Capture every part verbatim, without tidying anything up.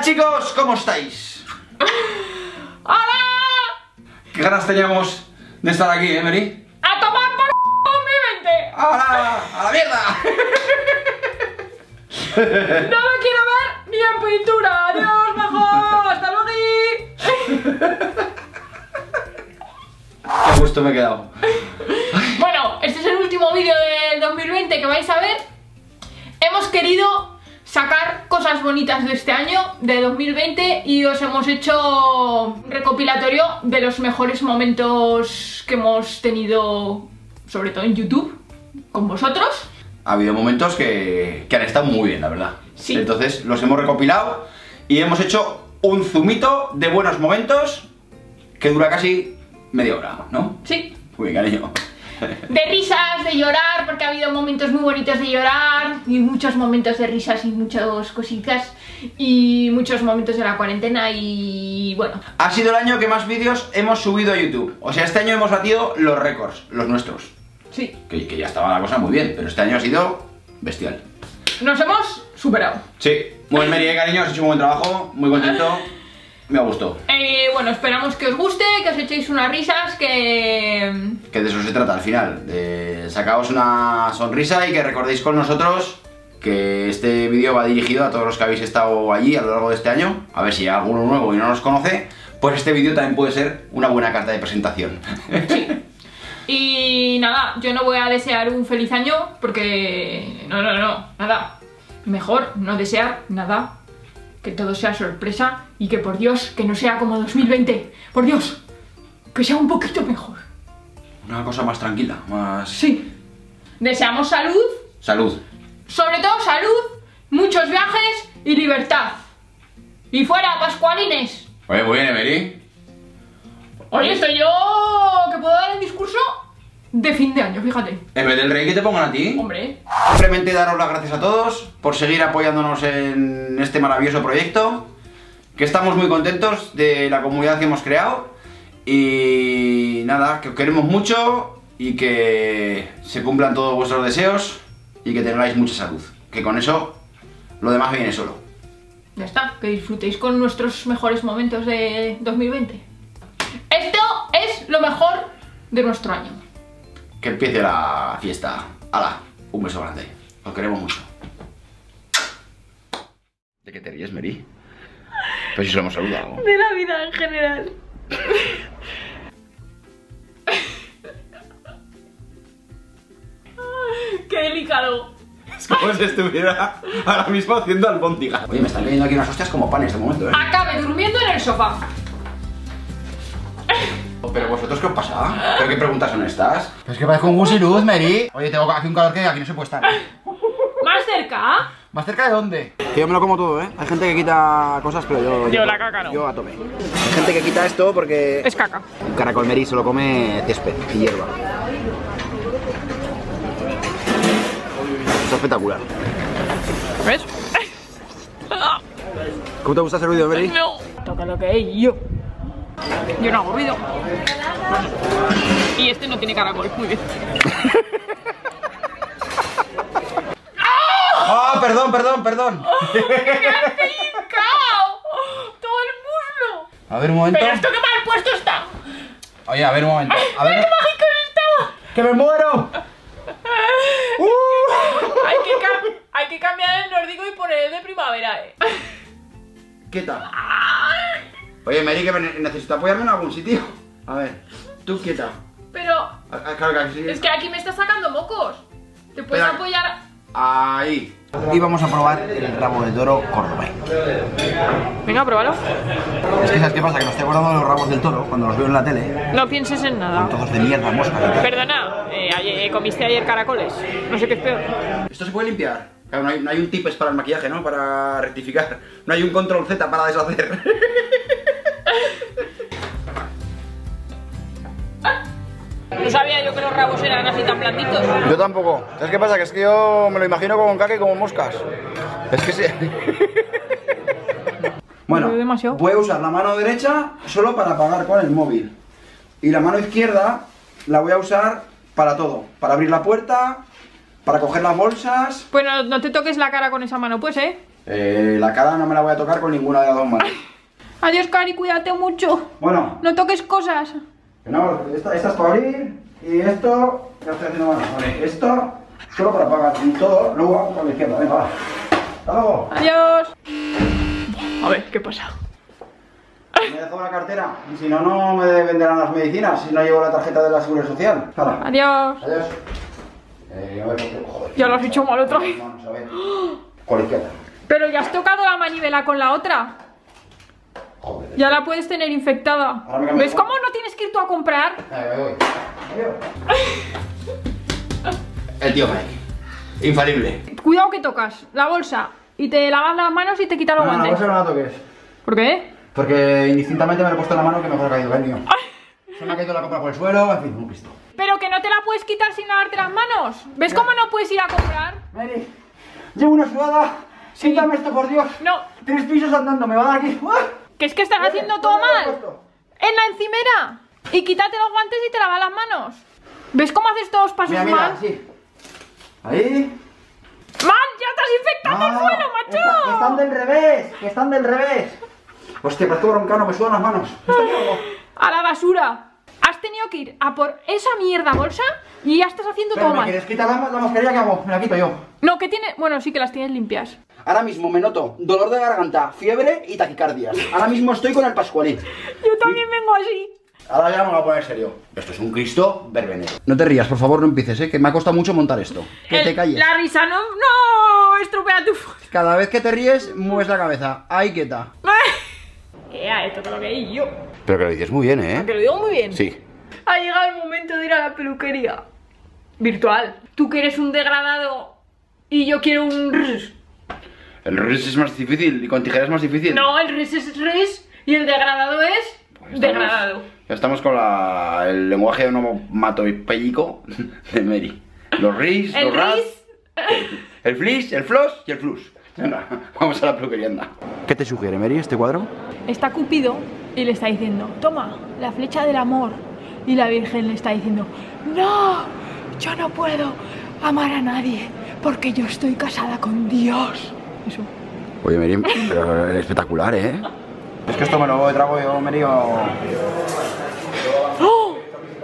chicos, ¿cómo estáis? ¡Hola! ¿Qué ganas teníamos de estar aquí, eh, Mary? ¡A tomar por dos mil veinte! ¡A la, a la mierda! ¡No me quiero ver ni en pintura! ¡Adiós, mejor! ¡Hasta luego! Qué gusto me he quedado. Bueno, este es el último vídeo del dos mil veinte que vais a ver. Hemos querido sacar cosas bonitas de este año, de dos mil veinte, y os hemos hecho un recopilatorio de los mejores momentos que hemos tenido, sobre todo en YouTube, con vosotros. Ha habido momentos que, que han estado muy bien, la verdad. Sí. Entonces los hemos recopilado y hemos hecho un zumito de buenos momentos que dura casi media hora, ¿no? Sí. Muy bien, cariño. De risas, de llorar, porque ha habido momentos muy bonitos de llorar, y muchos momentos de risas y muchas cositas, y muchos momentos de la cuarentena, y bueno. Ha sido el año que más vídeos hemos subido a YouTube. O sea, este año hemos batido los récords, los nuestros. Sí. Que, que ya estaba la cosa muy bien, pero este año ha sido bestial. Nos hemos superado. Sí. Muy bien, Mary, cariño, has hecho un buen trabajo, muy contento. Me gustó. Eh, bueno, esperamos que os guste, que os echéis unas risas, que... Que de eso se trata al final, de sacaos una sonrisa y que recordéis con nosotros que este vídeo va dirigido a todos los que habéis estado allí a lo largo de este año. A ver si hay alguno nuevo y no nos conoce, pues este vídeo también puede ser una buena carta de presentación. Sí. Y nada, yo no voy a desear un feliz año porque... No, no, no, nada. Mejor no desear nada. Que todo sea sorpresa y que por Dios, que no sea como dos mil veinte. Por Dios, que sea un poquito mejor. Una cosa más tranquila, más... Sí. Deseamos salud. Salud. Sobre todo salud, muchos viajes y libertad. Y fuera, Pascualines. Oye, muy bien, Mary. Oye, estoy yo que puedo dar el discurso de fin de año, fíjate. En vez del rey que te pongan a ti. Hombre. Simplemente daros las gracias a todos por seguir apoyándonos en este maravilloso proyecto. Que estamos muy contentos de la comunidad que hemos creado. Y nada, que os queremos mucho y que se cumplan todos vuestros deseos y que tengáis mucha salud. Que con eso lo demás viene solo. Ya está, que disfrutéis con nuestros mejores momentos de dos mil veinte. Esto es lo mejor de nuestro año. Que empiece la fiesta. ¡Hala! Un beso grande. Os queremos mucho. ¿De qué te ríes, Mary? Pues si solo hemos saludado. De la vida en general. ¡Qué delicado! Es como si estuviera ahora mismo haciendo albóndigas. Oye, me están cayendo aquí unas hostias como pan en este momento, ¿eh? Acabe durmiendo en el sofá. ¿Pero vosotros qué os pasa? ¿Pero qué preguntas son estas? Es que parezco un gusiluz, Mary. Oye, tengo aquí un calor que aquí no se puede estar. ¿Más cerca? ¿Más cerca de dónde? Que yo me lo como todo, ¿eh? Hay gente que quita cosas, pero yo... Yo la caca no. Yo a tope. Hay gente que quita esto porque... Es caca. Un caracol Mary solo come césped y hierba. Es espectacular. ¿Ves? ¿Cómo te gusta ese ruido, Mary? No. Toca lo que hay yo. Yo no hago ruido. Y este no tiene caracol. Muy bien. ¡Ah! Perdón, perdón, perdón. ¡Me has pellizcado! ¡Todo el muslo! A ver, un momento. ¡Pero esto qué mal puesto está! Oye, a ver, un momento. A ver. ¡Qué mágico estaba! ¡Que me muero! ¡Uh! Hay que, cam hay que cambiar el nórdico y poner el de primavera, eh. Quieta. Oye, Mary, que me necesito apoyarme en algún sitio. A ver, tú quieta. Pero Ah, ah, claro que sí. es que aquí me está sacando mocos. ¿Te puedes Espera. apoyar? Ahí. Y vamos a probar el rabo de toro córdoba. Venga, pruébalo. Es que ¿sabes qué pasa? Que me estoy acordando de los rabos del toro cuando los veo en la tele. No pienses en nada. Con todos de mierda, moscas. Perdona, eh, ayer- comiste ayer caracoles. No sé qué es peor. ¿Esto se puede limpiar? Claro, no hay, no hay un tips para el maquillaje, ¿no? Para rectificar. No hay un control Z para deshacer. No sabía yo que los rabos eran así tan blanditos. Yo tampoco. ¿Sabes qué pasa? Que es que yo me lo imagino como caca y como moscas. Es que sí. Bueno, Pero demasiado. voy a usar la mano derecha solo para pagar con el móvil. Y la mano izquierda la voy a usar para todo. Para abrir la puerta, para coger las bolsas. Pues no, no te toques la cara con esa mano, pues, ¿eh? Eh, la cara no me la voy a tocar con ninguna de las dos manos. Adiós, Cari, cuídate mucho. Bueno. No toques cosas. No, esta, esta es para abrir y esto... Ya estoy haciendo mal. Vale, esto solo para pagar y todo, luego hago con la izquierda. Venga, va. Hasta luego. Adiós. A ver, ¿qué pasa? Me dejo la cartera y si no, no me venderán las medicinas si no llevo la tarjeta de la Seguridad Social. Hala. Adiós. Adiós. Eh, a ver, joder. Ya lo has hecho mal otra vez. Vamos a ver. Con la izquierda. Pero ya has tocado la manivela con la otra. Joder. Ya la puedes tener infectada. Ahora me cambio. ¿Ves cómo no tienes que ir tú a comprar? Ahí me voy. Adiós. El tío Mike. Infalible. Cuidado que tocas la bolsa y te lavas las manos y te quitas los No, no, guantes. no, no la toques. ¿Por qué? Porque indistintamente me lo he puesto en la mano que mejor ha caído el mío. Se me ha caído la compra por el suelo, en fin, un pisto. Pero que no te la puedes quitar sin lavarte las manos. ¿Ves cómo no puedes ir a comprar? Mary, llevo una sudada. Sí. Quítame esto, por Dios. No, Tres pisos andando, me va a dar aquí. ¡Ah! que es que estás haciendo todo mal. En la encimera. Y quítate los guantes y te lavas las manos. ¿Ves cómo haces todos los pasos Mira, mira, mal? sí. Ahí. ¡Mal! ¡Ya estás infectando el suelo, macho! Está- que están del revés, que están del revés. Hostia, parezco broncano, me sudan las manos. ¿Esto qué hago? A la basura. Has tenido que ir a por esa mierda bolsa y ya estás haciendo Pero, todo ¿me mal. quieres quitar la, la mascarilla? ¿Qué hago? Me la quito yo. No, que tiene... Bueno, sí que las tienes limpias. Ahora mismo me noto dolor de garganta, fiebre y taquicardias. Ahora mismo estoy con el Pascualín. Yo también vengo así. Ahora ya me voy a poner serio. Esto es un Cristo verbenero. No te rías, por favor, no empieces, ¿eh? Que me ha costado mucho montar esto. Que El- te calles. La risa no... ¡No! Estropea tu foto. Cada vez que te ríes, mueves la cabeza. Ahí quieta. Ea, esto es lo que hay yo. Pero que lo dices muy bien, ¿eh? Que lo digo muy bien. Sí. Ha llegado el momento de ir a la peluquería. Virtual. Tú que eres un degradado y yo quiero un rs. El ris es más difícil y con tijeras es más difícil. No, el ris es ris y el degradado es Pues estamos- degradado. Ya estamos con la, el lenguaje onomatopéyico de Mary. Los ris, El los ras, ris... el flis, el floss y el flus. Venga, vamos a la peluquería, anda. ¿Qué te sugiere, Mary, este cuadro? Está Cupido y le está diciendo, toma, la flecha del amor. Y la Virgen le está diciendo, no, yo no puedo amar a nadie porque yo estoy casada con Dios. Eso. Oye, Mary, pero es espectacular, ¿eh? Es que esto me lo trago yo, Mary, o... ¡Oh!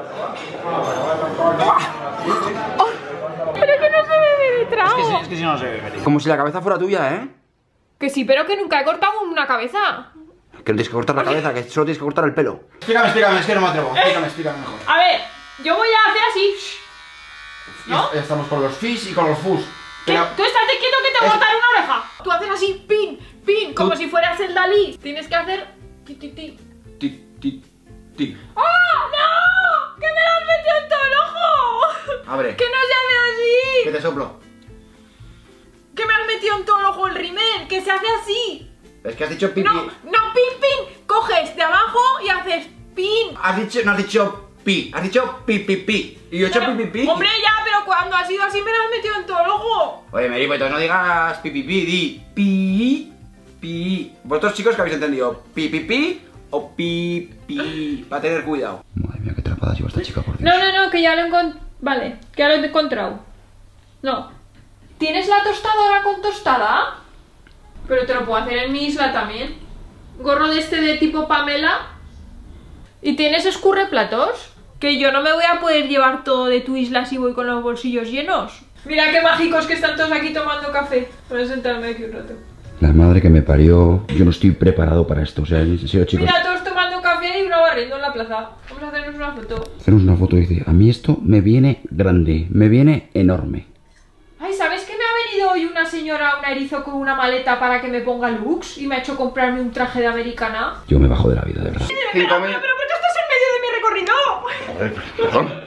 Pero que no se ve de trago. Es que si no se ve, Mary. Como si la cabeza fuera tuya, ¿eh? Que sí, pero que nunca he cortado una cabeza. Que no tienes que cortar la cabeza, que solo tienes que cortar el pelo. Explícame, explícame, es que no me atrevo. Explícame, explícame mejor. A ver, yo voy a hacer así. ¿No? Ya estamos con los fis y con los fus. ¿Qué? Pero... Tú estás quieto que te voy a Es- botar una oreja. Tú haces así, pin, pin, como Tú- si fueras el Dalí. Tienes que hacer ti, ti, ti. Ti, ti, ti. ¡Oh, no! ¡Que me lo has metido en todo el ojo! Abre. ¡Que no se hace Que así! te soplo. ¡Que me has metido en todo el ojo el rímel! ¡Que se hace así! Es que has dicho pipi. No, no, pin, pin. Coges de abajo y haces pin. Has dicho, no has dicho pi, has dicho pi, pi, pi. Y yo he hecho Pero, pi, pi, pi. hombre, ya, pero cuando ha sido así me lo has metido en todo el ojo. Oye, Mary, pues entonces no digas pi, pi, pi, di pi, pi. Vosotros chicos que habéis entendido, pi, pi, pi o pi, pi. Va a tener cuidado. Madre mía, qué atrapada lleva esta chica, por Dios. No, no, no, que ya lo he encontrado. Vale, que ya lo he encontrado. No. ¿Tienes la tostadora con tostada? Pero te lo puedo hacer en mi isla también. Gorro de este de tipo Pamela. ¿Y tienes escurreplatos? Que yo no me voy a poder llevar todo de tu isla si voy con los bolsillos llenos. Mira qué mágicos que están todos aquí tomando café. Voy a sentarme aquí un rato. La madre que me parió. Yo no estoy preparado para esto, o sea, en serio, chicos. Mira, todos tomando café y uno barriendo en la plaza. Vamos a hacernos una foto. Hacemos una foto y dice, a mí esto me viene grande, me viene enorme. Ay, ¿sabes que me ha venido hoy una señora, una erizo con una maleta para que me ponga looks? Y me ha hecho comprarme un traje de americana. Yo me bajo de la vida, de verdad. Pero, pero, pero, ¿por qué estás en medio de mi recorrido? Perdón.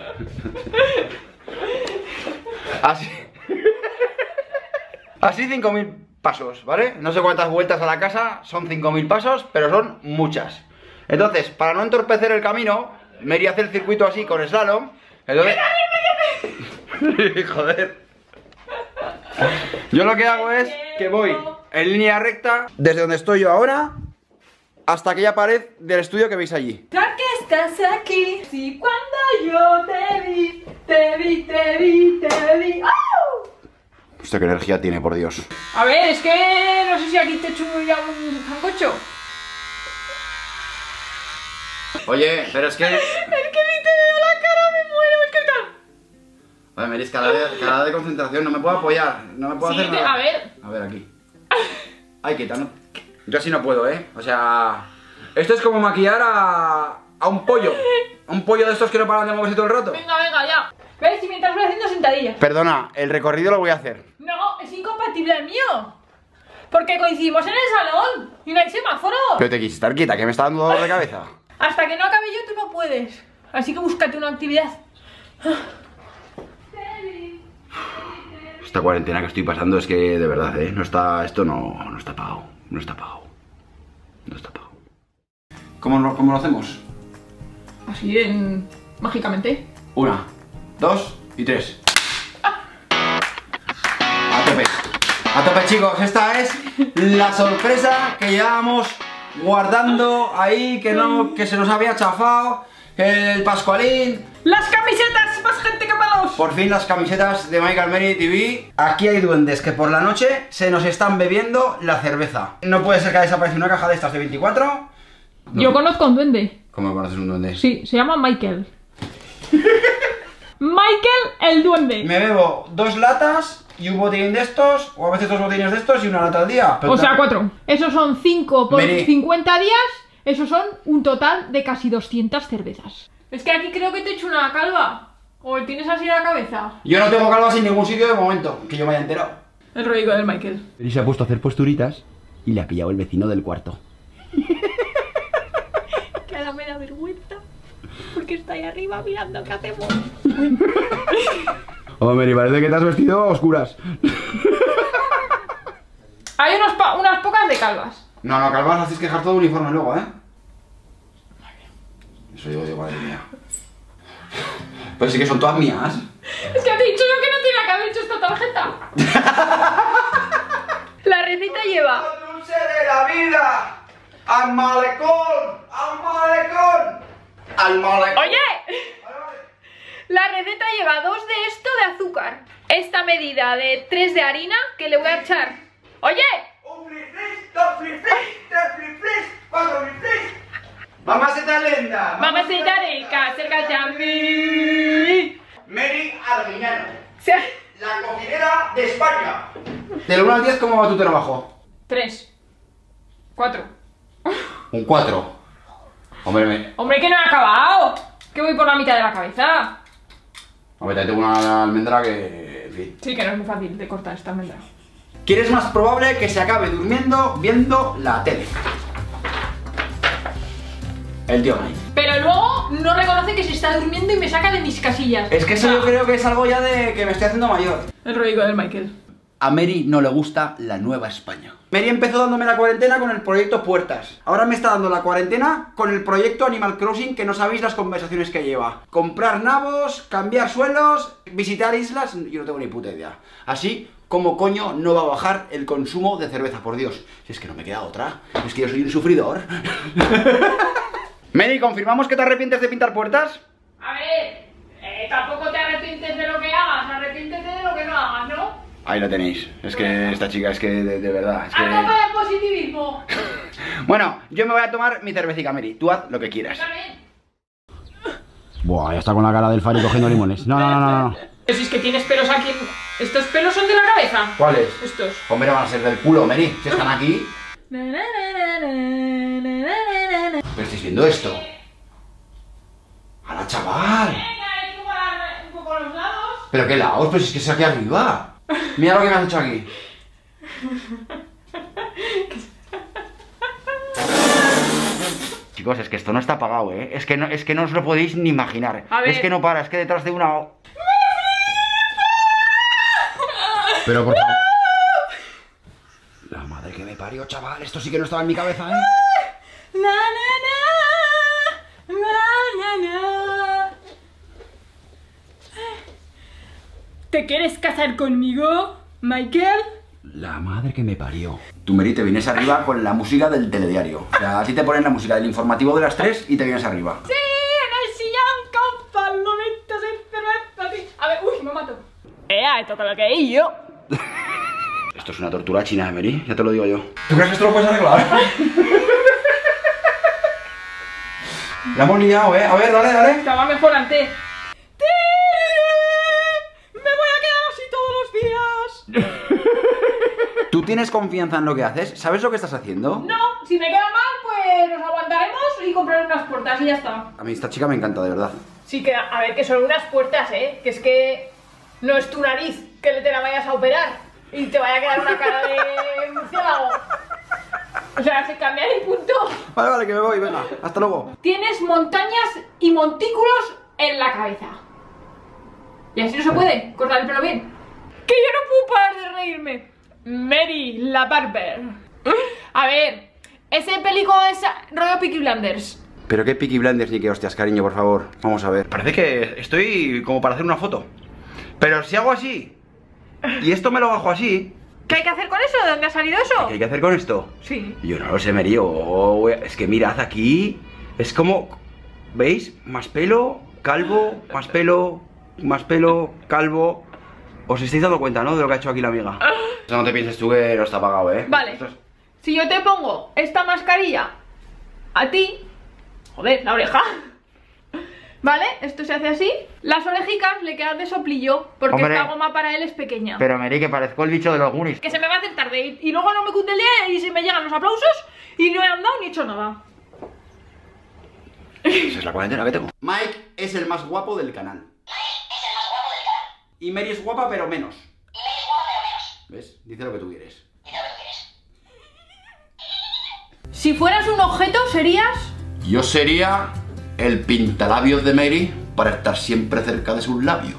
Así. Así cinco mil pasos, ¿vale? No sé cuántas vueltas a la casa, son cinco mil pasos, pero son muchas. Entonces, para no entorpecer el camino, Mary hace el circuito así con slalom. Entonces... Joder. Yo lo que hago es que voy en línea recta desde donde estoy yo ahora hasta aquella pared del estudio que veis allí. Ya que estás aquí, si cuando yo te vi, te vi, te vi, te vi. ¡Oh! Hostia, qué energía tiene, por Dios. A ver, es que no sé si aquí te echo ya un zancocho. Oye, pero es que... Es que si te veo la cara me muero, es que tal. Oye, Meris, cara de, cara de concentración, no me puedo apoyar, no me puedo Sí, hacer te- nada. a ver. A ver, aquí. Ay, quita, no. Yo así no puedo, ¿eh? O sea... Esto es como maquillar a... a un pollo. A un pollo de estos que no paran de moverse todo el rato. Venga, venga, ya. ¿Ves? Y mientras voy haciendo sentadillas. Perdona, el recorrido lo voy a hacer. No, es incompatible el mío. Porque coincidimos en el salón y no hay semáforo. Pero te quise estar quieta, que me está dando dolor de cabeza. Hasta que no acabe yo, tú no puedes. Así que búscate una actividad. Esta cuarentena que estoy pasando es que, de verdad, ¿eh? No está... Esto no, no está pagado. No está pagado. No está pagado. ¿Cómo lo, cómo lo hacemos? Así en... mágicamente. Una, dos y tres. A tope. A tope, chicos. Esta es la sorpresa que llevábamos guardando ahí, que no, que se nos había chafado. El Pascualín. ¡Las camisetas! ¡Más gente que palos! Por fin las camisetas de Michael Mary T V. Aquí hay duendes que por la noche se nos están bebiendo la cerveza. No puede ser que haya desaparecido una caja de estas de veinticuatro. No. Yo conozco a un duende. ¿Cómo conoces un duende? Sí, se llama Michael. Michael el duende. Me bebo dos latas y un botín de estos, o a veces dos botines de estos y una lata al día. Pero O sea, ta- cuatro. Esos son cinco por Mary. cincuenta días. Esos son un total de casi doscientas cervezas. Es que aquí creo que te he hecho una calva. ¿O tienes así la cabeza? Yo no tengo calvas en ningún sitio de momento, que yo me haya enterado. El rollo del Michael. Y se ha puesto a hacer posturitas y le ha pillado el vecino del cuarto. Que ahora me da vergüenza. Porque está ahí arriba mirando qué hacemos. Oh, Mary, parece que te has vestido a oscuras. Hay unos pa- unas pocas de calvas. No, no, calvas hacéis que dejar todo uniforme luego, ¿eh? Eso digo yo, madre mía. Pues sí que son todas mías. Es que te he dicho yo que no tenía que haber hecho esta tarjeta. La receta lleva... ¡Dulce de la vida! ¡Al malecón! ¡Al malecón! ¡Al malecón! ¡Oye! La receta lleva dos de esto de azúcar. Esta medida de tres de harina que le voy a echar. ¡Oye! Un flip-flip, dos flip-flip, tres flip-flip, cuatro flip-flip. Mamacita linda. Mamacita rica, acércate a mí. Mary Arguiñano, Se- la cocinera de España. Del uno al diez, ¿cómo va tu trabajo? Tres. Cuatro. Un cuatro. Hombre, me... Hombre, que no he acabado. Que voy por la mitad de la cabeza. Hombre, te tengo una almendra que... En fin. Sí, que no es muy fácil de cortar esta almendra. ¿Quién es más probable que se acabe durmiendo viendo la tele? El tío Mike. Pero luego no reconoce que se está durmiendo y me saca de mis casillas. Es que eso yo creo que es algo ya de que me estoy haciendo mayor. El rollo del Michael. A Mary no le gusta la nueva España. Mary empezó dándome la cuarentena con el proyecto Puertas. Ahora me está dando la cuarentena con el proyecto Animal Crossing, que no sabéis las conversaciones que lleva. Comprar nabos, cambiar suelos, visitar islas, yo no tengo ni puta idea. Así como coño no va a bajar el consumo de cerveza, por Dios. Si es que no me queda otra, es que yo soy un sufridor. Mary, ¿confirmamos que te arrepientes de pintar puertas? A ver, eh, tampoco te arrepientes de lo que hagas, arrepiéntete de lo que no hagas, ¿no? Ahí lo tenéis. Es que esta chica es que de, de verdad. Es ¡A que... tope de positivismo! Bueno, yo me voy a tomar mi cervecita, Mary. Tú haz lo que quieras. También. Buah, ya está con la cara del Fari cogiendo limones. No, no, no, no, no. Pero si es que tienes pelos aquí. en- ¿Estos pelos son de la cabeza? ¿Cuáles? Estos. Hombre, van a ser del culo, Mary. Si están aquí. Na, na, na, na, na, na, na. ¿Pero estáis viendo esto? ¡Hala, chaval! Venga, es como la- un poco los lados. ¿Pero qué lados? Pues es que es aquí arriba. Mira lo que me has hecho aquí. Chicos, es que esto no está apagado, ¿eh? Es que no, es que no os lo podéis ni imaginar. A ver. Es que no para, es que detrás de una... Pero por favor. La madre que me parió, chaval. Esto sí que no estaba en mi cabeza, ¿eh? Na, na, na, na, na, na. ¿Te quieres casar conmigo, Michael? La madre que me parió. Tú, Mary, te vienes arriba con la música del telediario. O sea, a ti te ponen la música del informativo de las tres y te vienes arriba. Sí, en el sillón con palomitas y cerveza. A ver, uy, me mato. ¡Ea, esto con lo que he yo! Esto es una tortura china, Emery, ya te lo digo yo. ¿Tú crees que esto lo puedes arreglar? La hemos liado, ¿eh? A ver, dale, dale. Estaba mejor antes. ¡Me voy a quedar así todos los días! ¿Tú tienes confianza en lo que haces? ¿Sabes lo que estás haciendo? No, si me queda mal, pues nos aguantaremos y compraré unas puertas y ya está. A mí esta chica me encanta, de verdad. Sí, que a ver, que son unas puertas, ¿eh? Que es que no es tu nariz que te la vayas a operar y te vaya a quedar una cara de murciélago. O sea, se cambia el punto. Vale, vale, que me voy, venga, hasta luego. Tienes montañas y montículos en la cabeza. Y así no se puede cortar el pelo bien. Que yo no puedo parar de reírme. Mary, la Barber. A ver, ese película es rollo Peaky Blinders. Pero qué Peaky Blinders ni qué hostias, cariño, por favor. Vamos a ver. Parece que estoy como para hacer una foto. Pero si hago así y esto me lo bajo así, ¿Qué hay que hacer con eso? ¿De dónde ha salido eso? ¿qué hay que hacer con esto? Sí. Yo no lo sé, Mary. Oh, es que mirad aquí. Es como... ¿Veis? Más pelo, calvo, más pelo, más pelo, calvo. Os estáis dando cuenta, ¿no? De lo que ha hecho aquí la amiga. Eso no te pienses tú que no está pagado, ¿eh? Vale. Esto es... Si yo te pongo esta mascarilla a ti... Joder, la oreja. ¿Vale? Esto se hace así. Las orejicas le quedan de soplillo porque Hombre. esta goma para él es pequeña. Pero Mary, que parezco el bicho de los Goonies. Que se me va a hacer tarde y, y luego no me cunde el día y se me llegan los aplausos y no he andado ni hecho nada. Esa es la cuarentena que tengo. Mike es el más guapo del canal. Y Mary es guapa, pero menos. ¿Ves? Dice lo que tú quieres. Si fueras un objeto serías... Yo sería el pintalabios de Mary para estar siempre cerca de sus labios.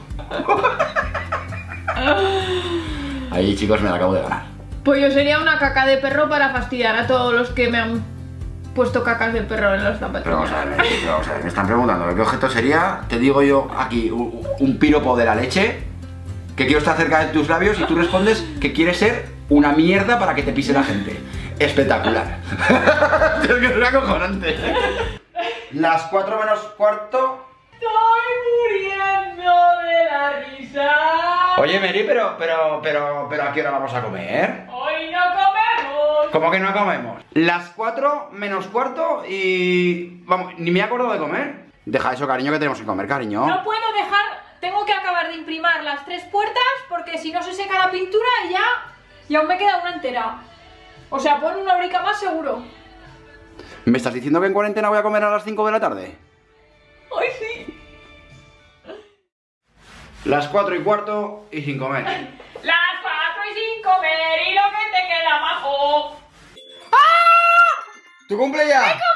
Ahí, chicos, me la acabo de ganar. Pues yo sería una caca de perro para fastidiar a todos los que me han puesto cacas de perro en los zapatos. Pero vamos a ver, Mary, pero vamos a ver, me están preguntando qué objeto sería. Te digo yo aquí un, un piropo de la leche, que quiero estar cerca de tus labios, y tú respondes que quieres ser una mierda para que te pise la gente. Espectacular. Es que es acojonante. Las cuatro menos cuarto. Estoy muriendo de la risa. Oye, Mary, pero, pero, pero, pero, ¿a qué hora vamos a comer? Hoy no comemos. ¿Cómo que no comemos? Las cuatro menos cuarto y... Vamos, ni me he acordado de comer. Deja eso, cariño, que tenemos que comer, cariño. No puedo dejar... Tengo que acabar de imprimar las tres puertas porque si no se seca la pintura y ya... Y aún me queda una entera. O sea, pon una horica más seguro. ¿Me estás diciendo que en cuarentena voy a comer a las cinco de la tarde? ¡Ay, sí! Las cuatro y cuarto y sin comer. Las cuatro y sin comer y lo que te queda majo. ¡Ah! ¡Tu cumple ya! ¡Mi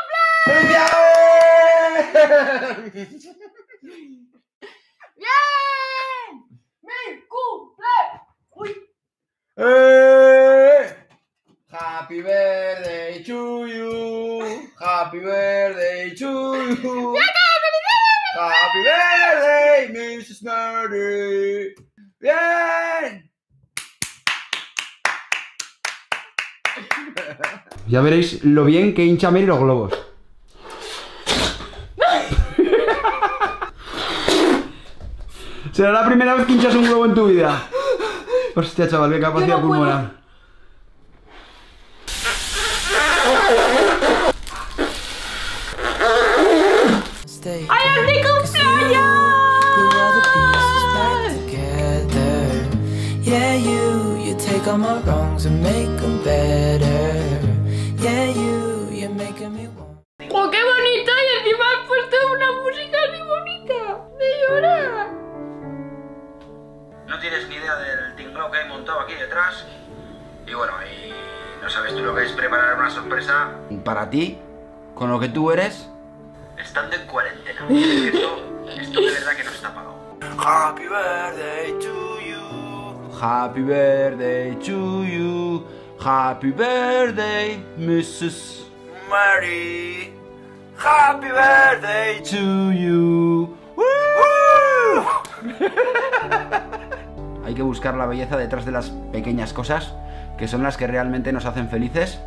cumple! ¡Felicidades! ¡Bien! ¡Mi cumple! ¡Uy! ¡Eh! Happy birthday to you. Happy birthday to you. Happy birthday, missus Mary. Bien. Ya veréis lo bien que hincha Mary los globos. Será la primera vez que hinchas un globo en tu vida. Hostia, chaval, qué capacidad Yo no puedo. pulmonar. ¡Ay, es mi cumpleaños! Yeah, you, you take all my wrongs and make them better. Yeah, you, you're making me want. ¡Oh, qué bonito! Y encima has puesto una música así bonita. De llorar. No tienes ni idea del tinglao que hay montado aquí detrás. Y bueno, y no sabes tú lo que es preparar una sorpresa para ti, con lo que tú eres, estando en cuarentena. Esto, esto de verdad que no está pagado. Happy birthday to you. Happy birthday to you. Happy birthday, missus Mary. Happy birthday to to you. Hay que buscar la belleza detrás de las pequeñas cosas, que son las que realmente nos hacen felices.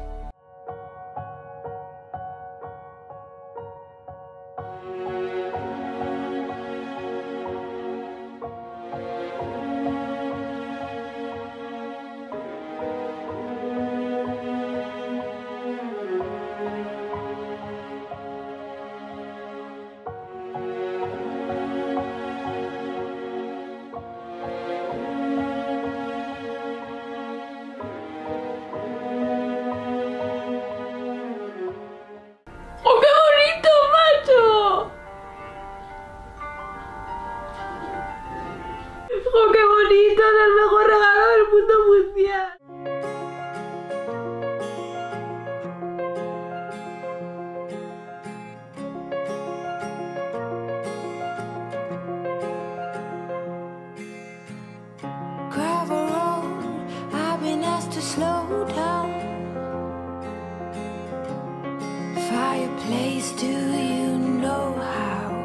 slow down. Fireplace, do you know how?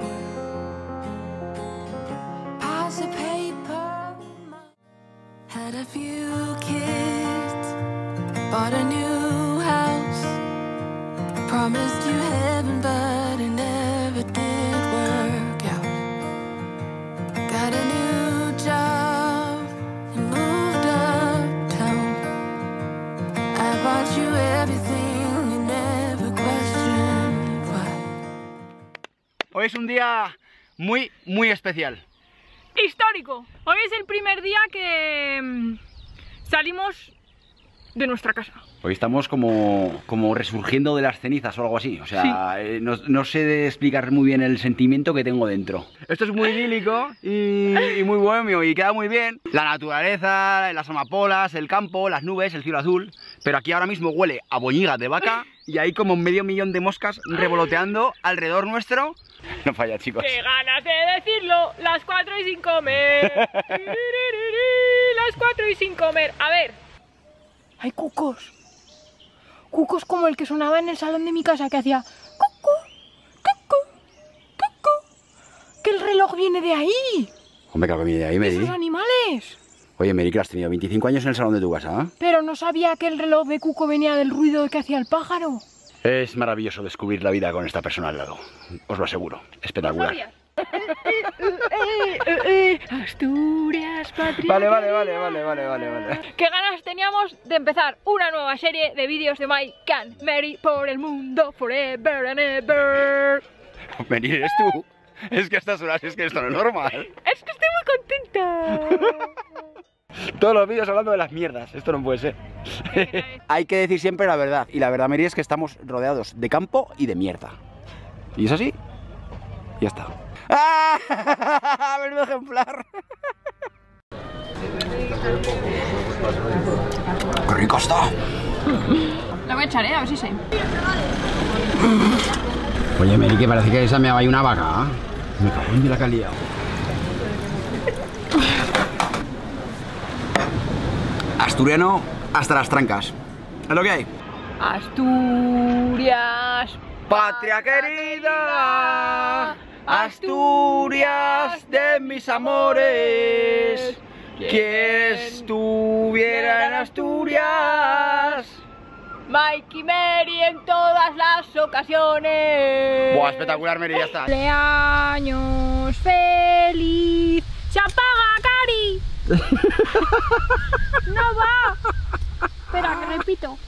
Pass the paper. Had a few kids, bought a new house, promised you heaven, but it never did work out. Got a new job and moved uptown. I bought you everything you never questioned why. Hoy es un día muy, muy especial. Histórico. Hoy es el primer día que mm, salimos de nuestra casa. Hoy estamos como, como resurgiendo de las cenizas o algo así. O sea, Sí. eh, no, no sé de explicar muy bien el sentimiento que tengo dentro. Esto es muy idílico y, y muy bohemio y queda muy bien. La naturaleza, las amapolas, el campo, las nubes, el cielo azul. Pero aquí ahora mismo huele a boñiga de vaca y hay como medio millón de moscas revoloteando alrededor nuestro. No falla, chicos. ¡Qué ganas de decirlo! Las cuatro y sin comer. Las cuatro y sin comer. A ver. Hay cucos. Cucos como el que sonaba en el salón de mi casa que hacía cucu, cucu, cucu. Que el reloj viene de ahí. Hombre, claro que viene de ahí, Meri. Esos animales. Oye, Meri, que has tenido veinticinco años en el salón de tu casa, ¿eh? Pero no sabía que el reloj de cuco venía del ruido que hacía el pájaro. Es maravilloso descubrir la vida con esta persona al lado. Os lo aseguro. Espectacular. Asturias, patria. Vale, vale, vale, vale, vale, vale, vale. Qué ganas teníamos de empezar una nueva serie de vídeos de Mike and Mary por el mundo forever and ever. Meri, eres tú. Es que a estas horas es que esto no es normal. Es que estoy muy contenta. Todos los vídeos hablando de las mierdas. Esto no puede ser. Hay que decir siempre la verdad. Y la verdad, Meri, es que estamos rodeados de campo y de mierda. ¿Y es así? Ya está. ¡Ah! ¡Menudo ejemplar! ¡Qué rico está! La voy a echar, ¿eh? A ver si sé. Oye, Meri, que parece que esa me ha una vaca. ¿Eh? Me cago en la calidad. Asturiano hasta las trancas. ¿Es lo que hay? Asturias, Patria querida, Asturias de mis amores. Quien estuviera en Asturias. Mike y Mary en todas las ocasiones. Buah, espectacular, Meri, ya está. Cumpleaños feliz. ¡Se apaga, Cari! ¡No va! Espera, que repito.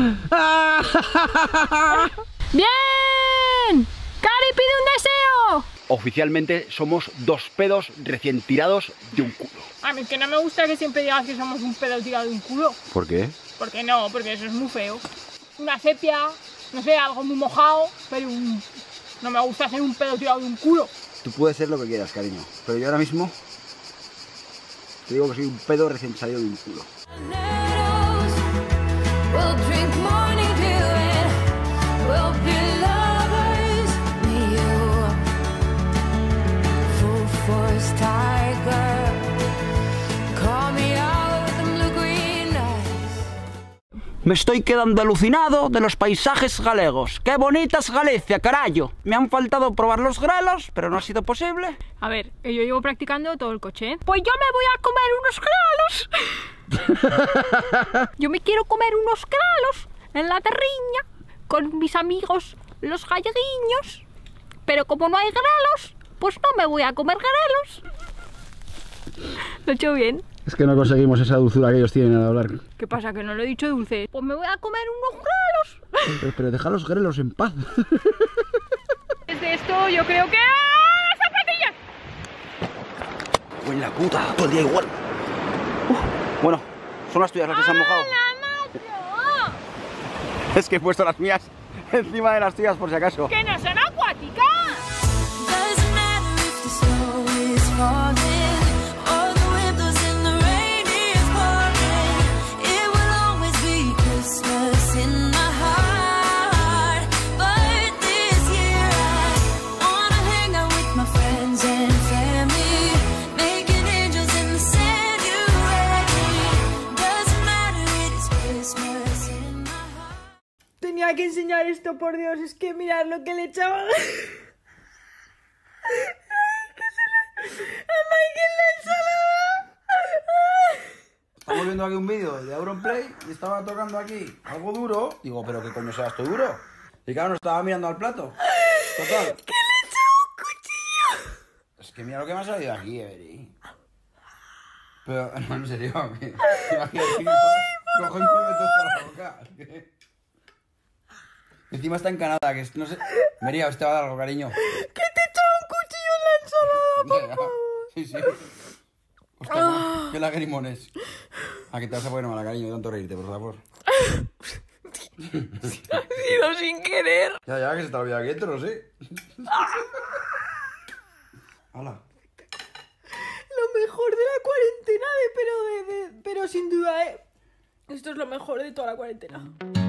¡Bien! ¡Cari pide un deseo! Oficialmente somos dos pedos recién tirados de un culo. A mí es que no me gusta que siempre digas que somos un pedo tirado de un culo. ¿Por qué? ¿Por qué no? Porque eso es muy feo. Una sepia, no sé, algo muy mojado, pero un... no me gusta hacer un pedo tirado de un culo. Tú puedes ser lo que quieras, cariño. Pero yo ahora mismo te digo que soy un pedo recién salido de un culo. We'll drink morning dew and we'll be lovers, me you. Full force tiger, call me out with them blue green eyes. Me estoy quedando alucinado de los paisajes galegos. ¡Qué bonita es Galicia, carajo! Me han faltado probar los grelos, pero no ha sido posible. A ver, que yo llevo practicando todo el coche, ¿eh? Pues yo me voy a comer unos grelos. Yo me quiero comer unos grelos en la terriña con mis amigos los galleguiños. Pero como no hay grelos, pues no me voy a comer grelos. ¿Lo he hecho bien? Es que no conseguimos esa dulzura que ellos tienen al hablar. ¿Qué pasa? Que no lo he dicho dulce. Pues me voy a comer unos grelos. Pero, pero deja los grelos en paz. Desde esto yo creo que... ¡ah, las zapatillas! ¡Buen la puta! Todo el día igual. Uf, bueno, son las tuyas las que se han mojado. ¡Hola, macho! Es que he puesto las mías encima de las tuyas por si acaso. ¡Que no son acuáticas! Doesn't matter if the snow is falling or the wind blows and the rain is pouring. It will always be Christmas in my heart. But this year I wanna hang out with my friends and family, making angels in the sand. You ready? Doesn't matter, it is Christmas. mirar esto, por Dios, es que mirad lo que le echaba. Ay, que se le... A Michael la ensalada. Estamos viendo aquí un vídeo de Auronplay y estaba tocando aquí algo duro. Digo, pero ¿qué coño sea esto duro? Y claro, no estaba mirando al plato. Total. Que le echaba un cuchillo. Es que mira lo que me ha salido aquí, Everi. Pero, no, en serio. Que, que aquí, cojo y me meto esto a la boca. Que... Encima está encanada, que no sé... María, te va a dar algo, cariño. Que te echaba un cuchillo en la ensalada, por favor. Sí, sí. Hostia, oh. Qué lagrimones. A que te vas a poner mala, cariño, de tanto reírte, por favor. Ha sido sin querer. Ya, ya, que se te ha olvidado quieto, no sé. Hola. Lo mejor de la cuarentena, de, pero, de, de, pero sin duda, ¿eh? Esto es lo mejor de toda la cuarentena.